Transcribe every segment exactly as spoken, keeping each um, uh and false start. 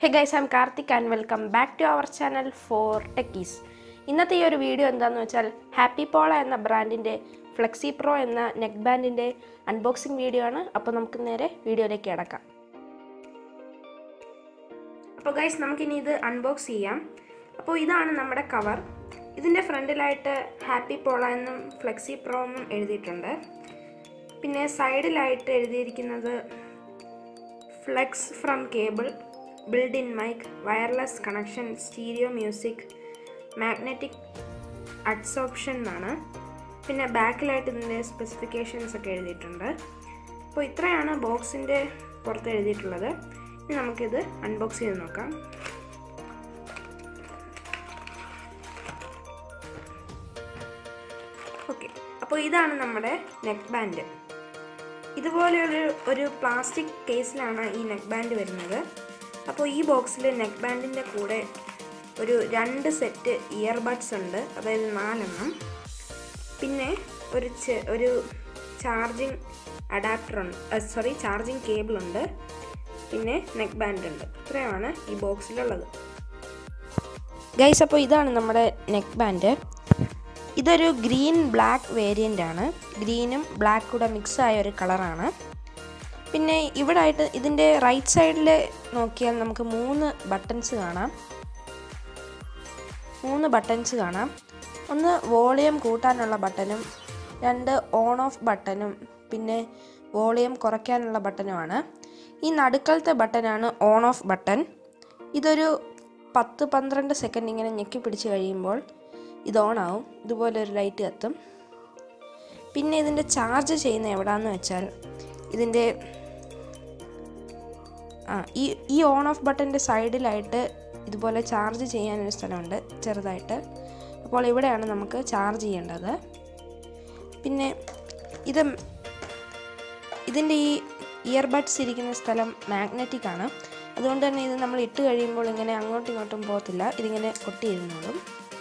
Hey guys, I'm Karthik and welcome back to our channel for Techies. ഇന്നത്തെ ഈ ഒരു video എന്താണെന്ന് വെച്ചാൽ ഹാപ്പി പോള എന്ന ബ്രാൻഡിന്റെ ഫ്ലെക്സി പ്രോ എന്ന നെക്ബാൻഡിന്റെ അൺബോക്സിംഗ് വീഡിയോ ആണ്. അപ്പോൾ നമുക്ക് നേരെ വീഡിയോയിലേക്ക് കടക്കാം. അപ്പോൾ ഗൈസ് നമുക്ക് ഇനി ഇത് അൺബോക്സ് ചെയ്യാം. അപ്പോൾ ഇതാണ് നമ്മുടെ കവർ. ഇതിന്റെ ഫ്രണ്ടിലായിട്ട് ഹാപ്പി പോള എന്നും ഫ്ലെക്സി പ്രോ എന്നും എഴുതിയിട്ടുണ്ട്. പിന്നെ സൈഡിലായിട്ട് എഴുതിയിരിക്കുന്നത് flex from cable, built-in mic, wireless connection, stereo music, magnetic adsorption ആണ്. പിന്നെ ബാക്കിലായിട്ട് ഇതിൻ്റെ സ്പെസിഫിക്കേഷൻസ് ഒക്കെ എഴുതിയിട്ടുണ്ട്. അപ്പോൾ ഇത്രയാണ് ബോക്സിൻ്റെ പുറത്ത് എഴുതിയിട്ടുള്ളത്. ഇനി നമുക്കിത് അൺബോക്സ് ചെയ്ത് നോക്കാം. ഓക്കെ, അപ്പോൾ ഇതാണ് നമ്മുടെ നെക്ക് ബാൻഡ്. ഇതുപോലെയൊരു ഒരു പ്ലാസ്റ്റിക് കേസിലാണ് ഈ നെക്ക് ബാൻഡ് വരുന്നത്. അപ്പോൾ ഈ ബോക്സിൽ നെക്ക് ബാൻഡിൻ്റെ കൂടെ ഒരു രണ്ട് സെറ്റ് ഇയർബഡ്സ് ഉണ്ട്, അതായത് നാലെണ്ണം. പിന്നെ ഒരു ഒരു ചാർജിങ് അഡാപ്റ്റർ ഉണ്ട്, സോറി ചാർജിങ് കേബിൾ ഉണ്ട്. പിന്നെ നെക്ക് ബാൻഡ് ഉണ്ട്. ഇത്രയാണ് ഈ ബോക്സിലുള്ളത്. ഗൈസ്, അപ്പോൾ ഇതാണ് നമ്മുടെ നെക്ക് ബാൻഡ്. ഇതൊരു ഗ്രീൻ ബ്ലാക്ക് വേരിയൻ്റ് ആണ്. ഗ്രീനും ബ്ലാക്ക് കൂടെ മിക്സ് ആയ ഒരു കളറാണ്. പിന്നെ ഇവിടെ ആയിട്ട് ഇതിൻ്റെ റൈറ്റ് സൈഡിൽ നോക്കിയാൽ നമുക്ക് മൂന്ന് ബട്ടൺസ് കാണാം. മൂന്ന് ബട്ടൺസ് കാണാം. ഒന്ന് വോളിയം കൂട്ടാനുള്ള ബട്ടണും, രണ്ട് ഓൺ ഓഫ് ബട്ടണും, പിന്നെ വോളിയം കുറയ്ക്കാനുള്ള ബട്ടനുമാണ്. ഈ നടുക്കലത്തെ ബട്ടനാണ് ഓൺ ഓഫ് ബട്ടൺ. ഇതൊരു പത്ത് പന്ത്രണ്ട് സെക്കൻഡ് ഇങ്ങനെ ഞെക്കി പിടിച്ച് കഴിയുമ്പോൾ ഇത് ഓണാവും. ഇതുപോലെ ഒരു ലൈറ്റ് കത്തും. പിന്നെ ഇതിൻ്റെ ചാർജ് ചെയ്യുന്ന എവിടെയാണെന്ന് വെച്ചാൽ ഇതിൻ്റെ ആ ഈ ഈ ഓൺ ഓഫ് ബട്ടൻ്റെ സൈഡിലായിട്ട് ഇതുപോലെ ചാർജ് ചെയ്യാനൊരു സ്ഥലമുണ്ട് ചെറുതായിട്ട്. അപ്പോൾ ഇവിടെയാണ് നമുക്ക് ചാർജ് ചെയ്യേണ്ടത്. പിന്നെ ഇത് ഇതിൻ്റെ ഈ ഇയർബഡ്സ് ഇരിക്കുന്ന സ്ഥലം മാഗ്നറ്റിക് ആണ്. അതുകൊണ്ട് തന്നെ ഇത് നമ്മൾ ഇട്ട് കഴിയുമ്പോൾ ഇങ്ങനെ അങ്ങോട്ടും ഇങ്ങോട്ടും പോകത്തില്ല, ഇതിങ്ങനെ ഒട്ടിയിരുന്നോളും.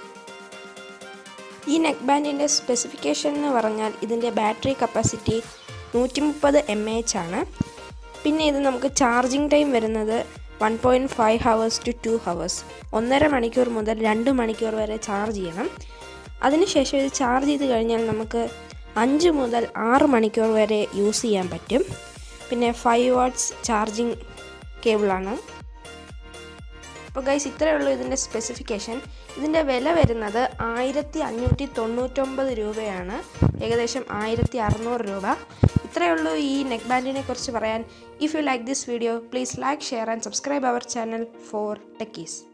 ഈ നെക്ക് ബാൻഡിൻ്റെ സ്പെസിഫിക്കേഷൻ എന്ന് പറഞ്ഞാൽ ഇതിൻ്റെ ബാറ്ററി കപ്പാസിറ്റി നൂറ്റി മുപ്പത് എം എ എച്ച് ആണ്. പിന്നെ ഇത് നമുക്ക് ചാർജിങ് ടൈം വരുന്നത് one point five hours to two hours, ഒന്നര മണിക്കൂർ മുതൽ രണ്ട് മണിക്കൂർ വരെ ചാർജ് ചെയ്യണം. അതിനുശേഷം ഇത് ചാർജ് ചെയ്ത് കഴിഞ്ഞാൽ നമുക്ക് അഞ്ച് മുതൽ ആറ് മണിക്കൂർ വരെ യൂസ് ചെയ്യാൻ പറ്റും. പിന്നെ ഫൈവ് വാട്ട്സ് ചാർജിങ് കേബിളാണ്. അപ്പോൾ ഗൈസ്, ഇത്രയേ ഉള്ളൂ ഇതിൻ്റെ സ്പെസിഫിക്കേഷൻ. ഇതിൻ്റെ വില വരുന്നത് ആയിരത്തി അഞ്ഞൂറ്റി തൊണ്ണൂറ്റൊമ്പത് രൂപയാണ്, ഏകദേശം ആയിരത്തി അറുന്നൂറ് രൂപ. ഇത്രയേ ഉള്ളൂ ഈ നെക്ക് ബാൻഡിനെ കുറിച്ച് പറയാൻ. If you like this video, please like, share and subscribe our channel for techies.